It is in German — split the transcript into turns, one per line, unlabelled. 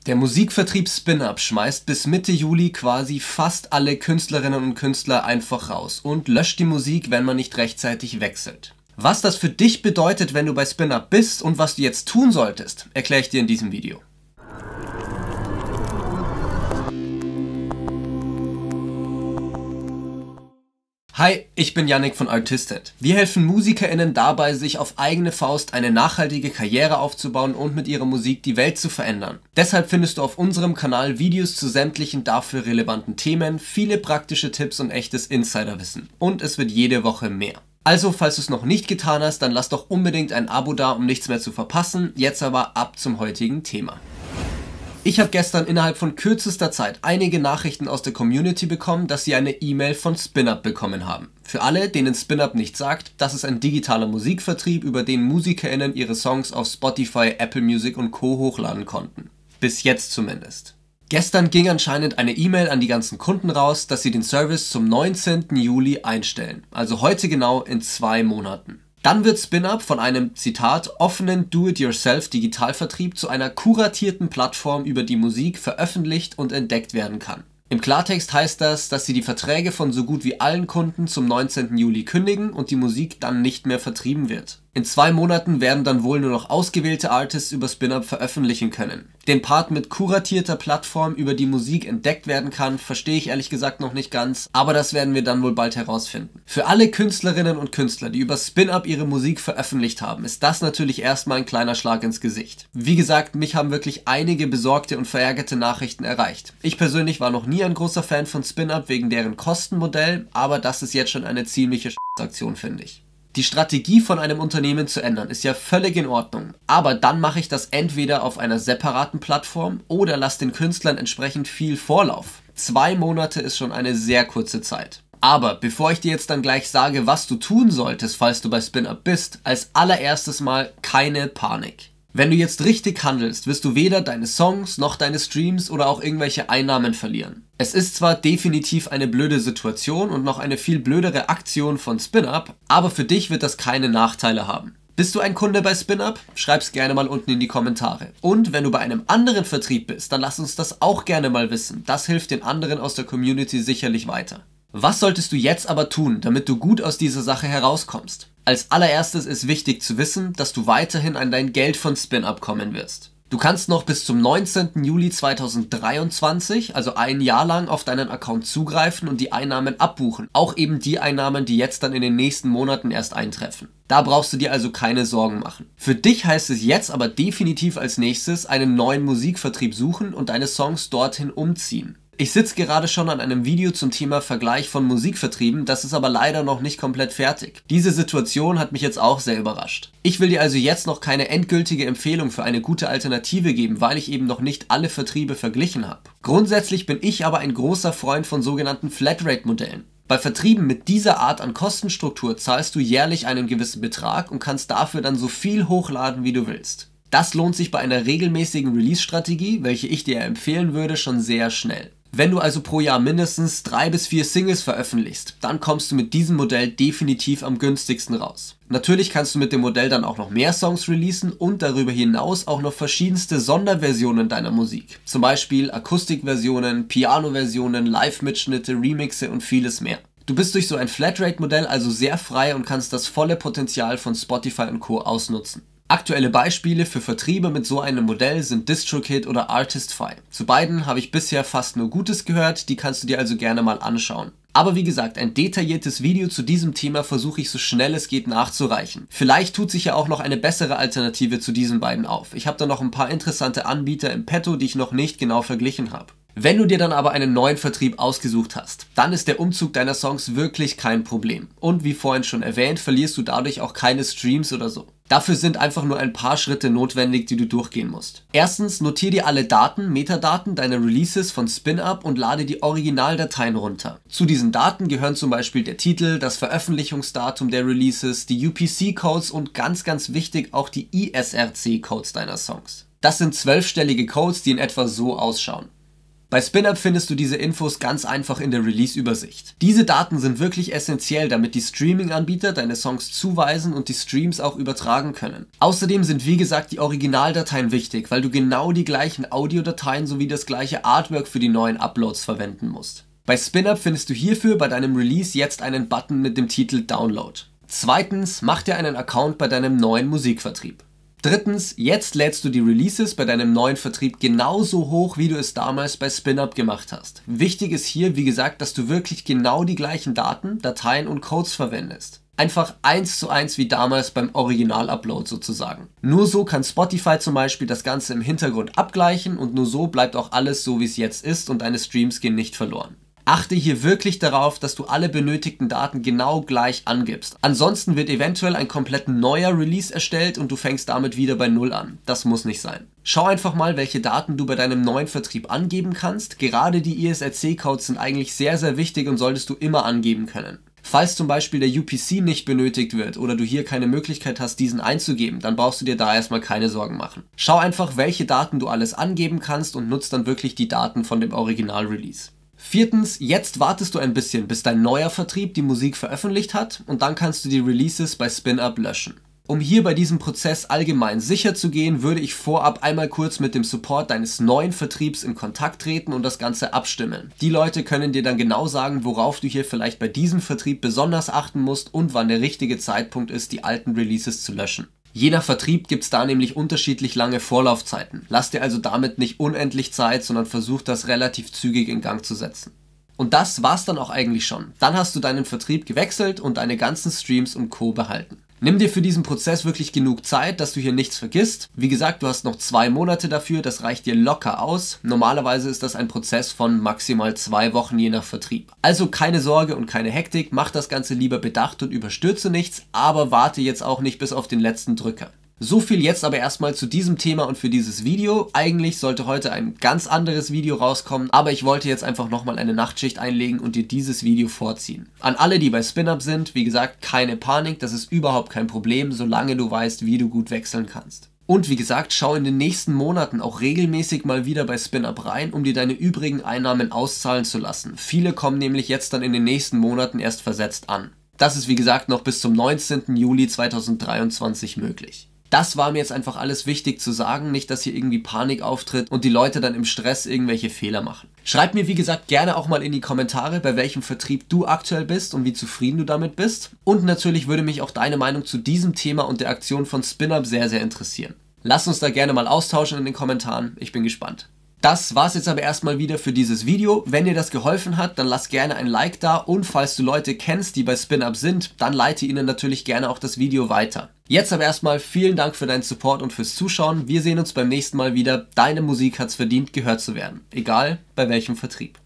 Der Musikvertrieb Spin-Up schmeißt bis Mitte Juli quasi fast alle Künstlerinnen und Künstler einfach raus und löscht die Musik, wenn man nicht rechtzeitig wechselt. Was das für dich bedeutet, wenn du bei Spin-Up bist und was du jetzt tun solltest, erkläre ich dir in diesem Video. Hi, ich bin Yannick von Artisted. Wir helfen MusikerInnen dabei, sich auf eigene Faust eine nachhaltige Karriere aufzubauen und mit ihrer Musik die Welt zu verändern. Deshalb findest du auf unserem Kanal Videos zu sämtlichen dafür relevanten Themen, viele praktische Tipps und echtes Insiderwissen. Und es wird jede Woche mehr. Also, falls du es noch nicht getan hast, dann lass doch unbedingt ein Abo da, um nichts mehr zu verpassen. Jetzt aber ab zum heutigen Thema. Ich habe gestern innerhalb von kürzester Zeit einige Nachrichten aus der Community bekommen, dass sie eine E-Mail von Spin-Up bekommen haben. Für alle, denen Spin-Up nicht sagt, das ist ein digitaler Musikvertrieb, über den MusikerInnen ihre Songs auf Spotify, Apple Music und Co. hochladen konnten. Bis jetzt zumindest. Gestern ging anscheinend eine E-Mail an die ganzen Kunden raus, dass sie den Service zum 19. Juli einstellen. Also heute genau in 2 Monaten. Dann wird Spin-Up von einem, Zitat, offenen Do-it-yourself-Digitalvertrieb zu einer kuratierten Plattform, über die Musik veröffentlicht und entdeckt werden kann. Im Klartext heißt das, dass sie die Verträge von so gut wie allen Kunden zum 19. Juli kündigen und die Musik dann nicht mehr vertrieben wird. In 2 Monaten werden dann wohl nur noch ausgewählte Artists über Spin-Up veröffentlichen können. Den Part mit kuratierter Plattform, über die Musik entdeckt werden kann, verstehe ich ehrlich gesagt noch nicht ganz, aber das werden wir dann wohl bald herausfinden. Für alle Künstlerinnen und Künstler, die über Spin-Up ihre Musik veröffentlicht haben, ist das natürlich erstmal ein kleiner Schlag ins Gesicht. Wie gesagt, mich haben wirklich einige besorgte und verärgerte Nachrichten erreicht. Ich persönlich war noch nie ein großer Fan von Spin-Up wegen deren Kostenmodell, aber das ist jetzt schon eine ziemliche Aktion, finde ich. Die Strategie von einem Unternehmen zu ändern ist ja völlig in Ordnung, aber dann mache ich das entweder auf einer separaten Plattform oder lasse den Künstlern entsprechend viel Vorlauf. 2 Monate ist schon eine sehr kurze Zeit. Aber bevor ich dir jetzt dann gleich sage, was du tun solltest, falls du bei Spin-Up bist, als allererstes mal keine Panik. Wenn du jetzt richtig handelst, wirst du weder deine Songs noch deine Streams oder auch irgendwelche Einnahmen verlieren. Es ist zwar definitiv eine blöde Situation und noch eine viel blödere Aktion von Spin-Up, aber für dich wird das keine Nachteile haben. Bist du ein Kunde bei Spin-Up? Schreib's gerne mal unten in die Kommentare. Und wenn du bei einem anderen Vertrieb bist, dann lass uns das auch gerne mal wissen. Das hilft den anderen aus der Community sicherlich weiter. Was solltest du jetzt aber tun, damit du gut aus dieser Sache herauskommst? Als allererstes ist wichtig zu wissen, dass du weiterhin an dein Geld von Spin-Up kommen wirst. Du kannst noch bis zum 19. Juli 2023, also ein Jahr lang, auf deinen Account zugreifen und die Einnahmen abbuchen. Auch eben die Einnahmen, die jetzt dann in den nächsten Monaten erst eintreffen. Da brauchst du dir also keine Sorgen machen. Für dich heißt es jetzt aber definitiv als nächstes einen neuen Musikvertrieb suchen und deine Songs dorthin umziehen. Ich sitze gerade schon an einem Video zum Thema Vergleich von Musikvertrieben, das ist aber leider noch nicht komplett fertig. Diese Situation hat mich jetzt auch sehr überrascht. Ich will dir also jetzt noch keine endgültige Empfehlung für eine gute Alternative geben, weil ich eben noch nicht alle Vertriebe verglichen habe. Grundsätzlich bin ich aber ein großer Freund von sogenannten Flatrate-Modellen. Bei Vertrieben mit dieser Art an Kostenstruktur zahlst du jährlich einen gewissen Betrag und kannst dafür dann so viel hochladen, wie du willst. Das lohnt sich bei einer regelmäßigen Release-Strategie, welche ich dir empfehlen würde, schon sehr schnell. Wenn du also pro Jahr mindestens 3 bis 4 Singles veröffentlichst, dann kommst du mit diesem Modell definitiv am günstigsten raus. Natürlich kannst du mit dem Modell dann auch noch mehr Songs releasen und darüber hinaus auch noch verschiedenste Sonderversionen deiner Musik. Zum Beispiel Akustikversionen, Piano-Versionen, Live-Mitschnitte, Remixe und vieles mehr. Du bist durch so ein Flatrate-Modell also sehr frei und kannst das volle Potenzial von Spotify und Co. ausnutzen. Aktuelle Beispiele für Vertriebe mit so einem Modell sind DistroKid oder Artistify. Zu beiden habe ich bisher fast nur Gutes gehört, die kannst du dir also gerne mal anschauen. Aber wie gesagt, ein detailliertes Video zu diesem Thema versuche ich so schnell es geht nachzureichen. Vielleicht tut sich ja auch noch eine bessere Alternative zu diesen beiden auf. Ich habe da noch ein paar interessante Anbieter im Petto, die ich noch nicht genau verglichen habe. Wenn du dir dann aber einen neuen Vertrieb ausgesucht hast, dann ist der Umzug deiner Songs wirklich kein Problem. Und wie vorhin schon erwähnt, verlierst du dadurch auch keine Streams oder so. Dafür sind einfach nur ein paar Schritte notwendig, die du durchgehen musst. Erstens, notiere dir alle Daten, Metadaten deiner Releases von Spin-Up und lade die Originaldateien runter. Zu diesen Daten gehören zum Beispiel der Titel, das Veröffentlichungsdatum der Releases, die UPC-Codes und ganz wichtig auch die ISRC-Codes deiner Songs. Das sind 12-stellige Codes, die in etwa so ausschauen. Bei Spin-Up findest du diese Infos ganz einfach in der Release-Übersicht. Diese Daten sind wirklich essentiell, damit die Streaming-Anbieter deine Songs zuweisen und die Streams auch übertragen können. Außerdem sind wie gesagt die Originaldateien wichtig, weil du genau die gleichen Audiodateien sowie das gleiche Artwork für die neuen Uploads verwenden musst. Bei Spin-Up findest du hierfür bei deinem Release jetzt einen Button mit dem Titel Download. Zweitens, mach dir einen Account bei deinem neuen Musikvertrieb. Drittens, jetzt lädst du die Releases bei deinem neuen Vertrieb genauso hoch, wie du es damals bei Spin-Up gemacht hast. Wichtig ist hier, wie gesagt, dass du wirklich genau die gleichen Daten, Dateien und Codes verwendest. Einfach 1:1 wie damals beim Original-Upload sozusagen. Nur so kann Spotify zum Beispiel das Ganze im Hintergrund abgleichen und nur so bleibt auch alles so, wie es jetzt ist und deine Streams gehen nicht verloren. Achte hier wirklich darauf, dass du alle benötigten Daten genau gleich angibst. Ansonsten wird eventuell ein komplett neuer Release erstellt und du fängst damit wieder bei Null an. Das muss nicht sein. Schau einfach mal, welche Daten du bei deinem neuen Vertrieb angeben kannst. Gerade die ISRC-Codes sind eigentlich sehr, sehr wichtig und solltest du immer angeben können. Falls zum Beispiel der UPC nicht benötigt wird oder du hier keine Möglichkeit hast, diesen einzugeben, dann brauchst du dir da erstmal keine Sorgen machen. Schau einfach, welche Daten du alles angeben kannst und nutzt dann wirklich die Daten von dem Original-Release. Viertens, jetzt wartest du ein bisschen, bis dein neuer Vertrieb die Musik veröffentlicht hat und dann kannst du die Releases bei Spin-Up löschen. Um hier bei diesem Prozess allgemein sicher zu gehen, würde ich vorab einmal kurz mit dem Support deines neuen Vertriebs in Kontakt treten und das Ganze abstimmen. Die Leute können dir dann genau sagen, worauf du hier vielleicht bei diesem Vertrieb besonders achten musst und wann der richtige Zeitpunkt ist, die alten Releases zu löschen. Je nach Vertrieb gibt es da nämlich unterschiedlich lange Vorlaufzeiten. Lass dir also damit nicht unendlich Zeit, sondern versuch das relativ zügig in Gang zu setzen. Und das war's dann auch eigentlich schon. Dann hast du deinen Vertrieb gewechselt und deine ganzen Streams und Co. behalten. Nimm dir für diesen Prozess wirklich genug Zeit, dass du hier nichts vergisst. Wie gesagt, du hast noch 2 Monate dafür, das reicht dir locker aus. Normalerweise ist das ein Prozess von maximal 2 Wochen je nach Vertrieb. Also keine Sorge und keine Hektik, mach das Ganze lieber bedacht und überstürze nichts, aber warte jetzt auch nicht bis auf den letzten Drücker. So viel jetzt aber erstmal zu diesem Thema und für dieses Video. Eigentlich sollte heute ein ganz anderes Video rauskommen, aber ich wollte jetzt einfach nochmal eine Nachtschicht einlegen und dir dieses Video vorziehen. An alle, die bei Spin-Up sind, wie gesagt, keine Panik, das ist überhaupt kein Problem, solange du weißt, wie du gut wechseln kannst. Und wie gesagt, schau in den nächsten Monaten auch regelmäßig mal wieder bei Spin-Up rein, um dir deine übrigen Einnahmen auszahlen zu lassen. Viele kommen nämlich jetzt dann in den nächsten Monaten erst versetzt an. Das ist wie gesagt noch bis zum 19. Juli 2023 möglich. Das war mir jetzt einfach alles wichtig zu sagen, nicht, dass hier irgendwie Panik auftritt und die Leute dann im Stress irgendwelche Fehler machen. Schreib mir wie gesagt gerne auch mal in die Kommentare, bei welchem Vertrieb du aktuell bist und wie zufrieden du damit bist. Und natürlich würde mich auch deine Meinung zu diesem Thema und der Aktion von Spin-Up sehr, sehr interessieren. Lass uns da gerne mal austauschen in den Kommentaren, ich bin gespannt. Das war's jetzt aber erstmal wieder für dieses Video. Wenn dir das geholfen hat, dann lass gerne ein Like da und falls du Leute kennst, die bei Spin-Up sind, dann leite ihnen natürlich gerne auch das Video weiter. Jetzt aber erstmal vielen Dank für deinen Support und fürs Zuschauen. Wir sehen uns beim nächsten Mal wieder. Deine Musik hat's verdient, gehört zu werden. Egal bei welchem Vertrieb.